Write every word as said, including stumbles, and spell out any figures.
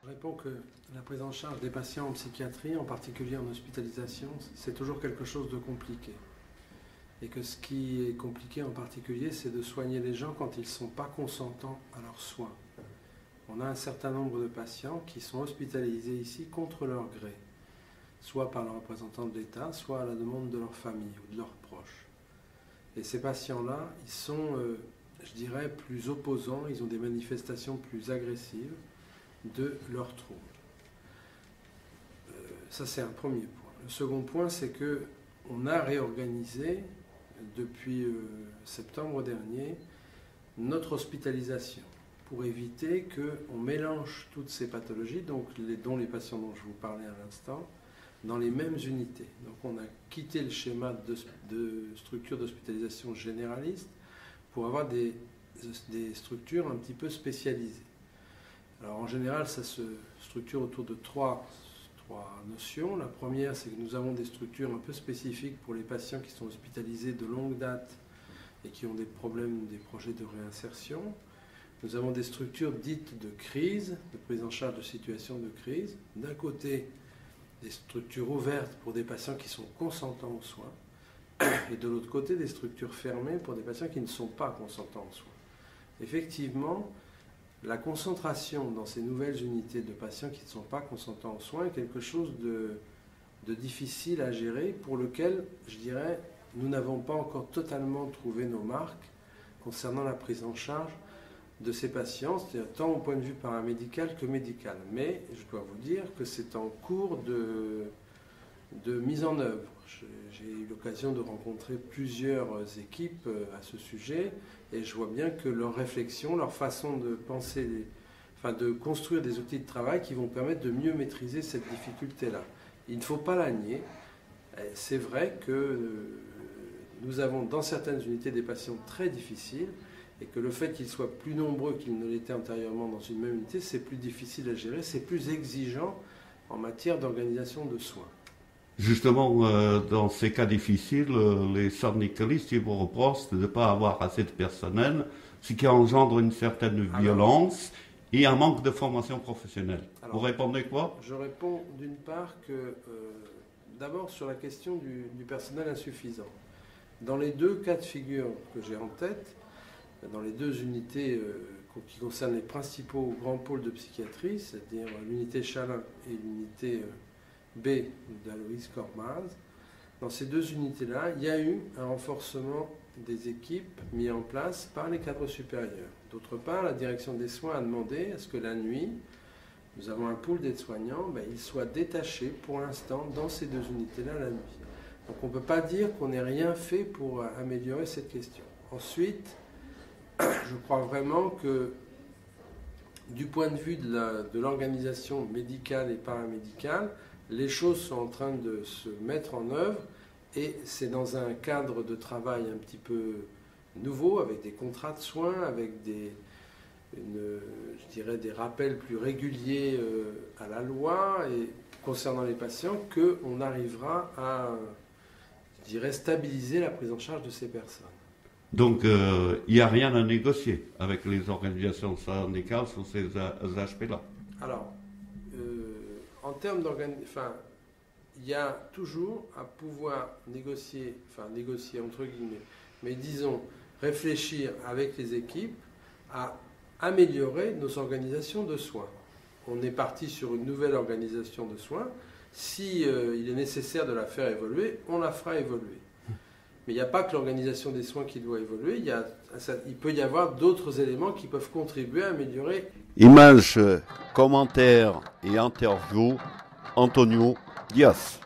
Je réponds que la prise en charge des patients en psychiatrie, en particulier en hospitalisation, c'est toujours quelque chose de compliqué. Et que ce qui est compliqué en particulier, c'est de soigner les gens quand ils ne sont pas consentants à leurs soins. On a un certain nombre de patients qui sont hospitalisés ici contre leur gré, soit par le représentant de l'État, soit à la demande de leur famille ou de leurs proches. Et ces patients-là, ils sont, euh, je dirais, plus opposants, ils ont des manifestations plus agressives de leurs troubles. Euh, ça, c'est un premier point. Le second point, c'est qu'on a réorganisé, depuis euh, septembre dernier, notre hospitalisation pour éviter qu'on mélange toutes ces pathologies, donc les, dont les patients dont je vous parlais à l'instant, dans les mêmes unités. Donc on a quitté le schéma de, de structure d'hospitalisation généraliste pour avoir des, des structures un petit peu spécialisées. Alors en général, ça se structure autour de trois, trois notions. La première, c'est que nous avons des structures un peu spécifiques pour les patients qui sont hospitalisés de longue date et qui ont des problèmes, des projets de réinsertion. Nous avons des structures dites de crise, de prise en charge de situations de crise. D'un côté, des structures ouvertes pour des patients qui sont consentants aux soins, et de l'autre côté, des structures fermées pour des patients qui ne sont pas consentants aux soins. Effectivement, la concentration dans ces nouvelles unités de patients qui ne sont pas consentants aux soins est quelque chose de, de difficile à gérer, pour lequel, je dirais, nous n'avons pas encore totalement trouvé nos marques concernant la prise en charge de ces patients, c'est-à-dire tant au point de vue paramédical que médical. Mais je dois vous dire que c'est en cours de, de mise en œuvre. J'ai eu l'occasion de rencontrer plusieurs équipes à ce sujet et je vois bien que leur réflexion, leur façon de penser, les, enfin de construire des outils de travail qui vont permettre de mieux maîtriser cette difficulté-là. Il ne faut pas la nier. C'est vrai que nous avons dans certaines unités des patients très difficiles, et que le fait qu'ils soient plus nombreux qu'ils ne l'étaient antérieurement dans une même unité, c'est plus difficile à gérer, c'est plus exigeant en matière d'organisation de soins. Justement, euh, dans ces cas difficiles, euh, les syndicalistes ils vous reprochent de ne pas avoir assez de personnel, ce qui engendre une certaine violence alors, et un manque de formation professionnelle. Alors, vous répondez quoi? Je réponds d'une part que, euh, d'abord sur la question du, du personnel insuffisant. Dans les deux cas de figure que j'ai en tête, dans les deux unités euh, qui concernent les principaux grands pôles de psychiatrie, c'est-à-dire l'unité Chalin et l'unité euh, B d'Aloïse Cormaz, dans ces deux unités-là, il y a eu un renforcement des équipes mis en place par les cadres supérieurs. D'autre part, la direction des soins a demandé à ce que la nuit, nous avons un pool d'aides-soignants, ben, ils soient détachés pour l'instant dans ces deux unités-là la nuit. Donc on ne peut pas dire qu'on n'ait rien fait pour améliorer cette question. Ensuite, je crois vraiment que du point de vue de l'organisation médicale et paramédicale, les choses sont en train de se mettre en œuvre et c'est dans un cadre de travail un petit peu nouveau, avec des contrats de soins, avec des, une, je dirais des rappels plus réguliers à la loi et concernant les patients, qu'on arrivera à, je dirais, stabiliser la prise en charge de ces personnes. Donc, il euh, n'y a rien à négocier avec les organisations syndicales sur ces aspects-là. Alors, euh, en termes d'organisation, enfin, il y a toujours à pouvoir négocier, enfin négocier entre guillemets, mais disons, réfléchir avec les équipes à améliorer nos organisations de soins. On est parti sur une nouvelle organisation de soins. Si euh, il est nécessaire de la faire évoluer, on la fera évoluer. Mais il n'y a pas que l'organisation des soins qui doit évoluer, il, y a, il peut y avoir d'autres éléments qui peuvent contribuer à améliorer. Images, commentaires et interviews, Antonio Dias.